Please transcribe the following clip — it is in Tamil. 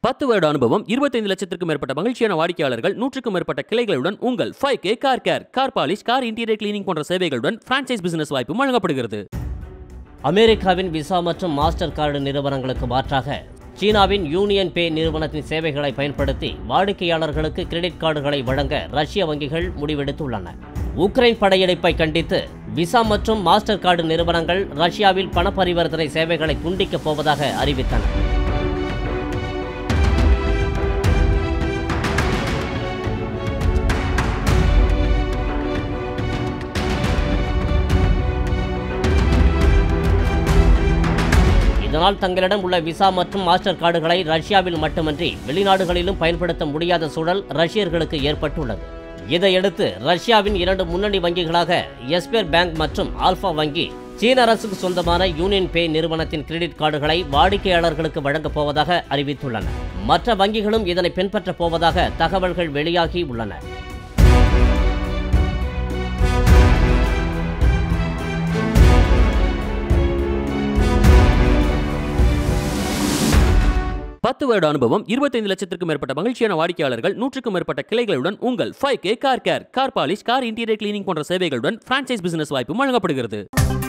10 வருட அனுபவம் 25 லட்சத்திற்கும் மேற்பட்ட மகிழ்ச்சியான வாடிக்கையாளர்கள் 100க்கும் மேற்பட்ட கிளைகளுடன் உங்கள் 5K car care, car polish, car interior cleaning போன்ற சேவைகளுடன் பிரான்சைஸ் பிசினஸ் வாய்ப்பு வழங்கப்படுகிறது. அமெரிக்காவின் விசா மற்றும் மாஸ்டர் கார்டு நிறுவனங்களுக்கு மாற்றாக சீனாவின் யூனியன் பே நிறுவனத்தின் சேவைகளை பயன்படுத்தி வாடிக்கையாளர்களுக்கு கிரெடிட் கார்டுகளை வழங்க ரஷ்ய வங்கிகள் முடிவெடுத்துள்ளன. உக்ரைன் படையெடுப்பை கண்டித்து விசா மற்றும் மாஸ்டர் கார்டு நிறுவனங்கள் ரஷ்யாவில் பண பரிவர்த்தனை சேவைகளை துண்டிக்கப் போவதாக அறிவித்தன. இதனால் தங்களிடம் உள்ள விசா மற்றும் மாஸ்டர் கார்டுகளை ரஷ்யாவில் மட்டுமின்றி வெளிநாடுகளிலும் பயன்படுத்த முடியாத சூழல் ரஷ்யர்களுக்கு ஏற்பட்டுள்ளது. இதையடுத்து ரஷ்யாவின் 2 முன்னணி வங்கிகளாக எஸ்பேர் பேங்க் மற்றும் ஆல்பா வங்கி சீன அரசுக்கு சொந்தமான யூனியன் பே நிறுவனத்தின் கிரெடிட் கார்டுகளை வாடிக்கையாளர்களுக்கு வழங்கப் போவதாக அறிவித்துள்ளன. மற்ற வங்கிகளும் இதனை பின்பற்றப் போவதாக தகவல்கள் வெளியாகி உள்ளன. பத்து வருட அனுபவம் 25 லட்சத்திற்கும் மேற்பட்ட மகிழ்ச்சியான வாடிக்கையாளர்கள் 100க்கும் மேற்பட்ட கிளைகளுடன் உங்கள் 5K car care, car polish, car interior cleaning போன்ற சேவைகளுடன் பிரான்சைஸ் பிசினஸ் வாய்ப்பு வழங்கப்படுகிறது.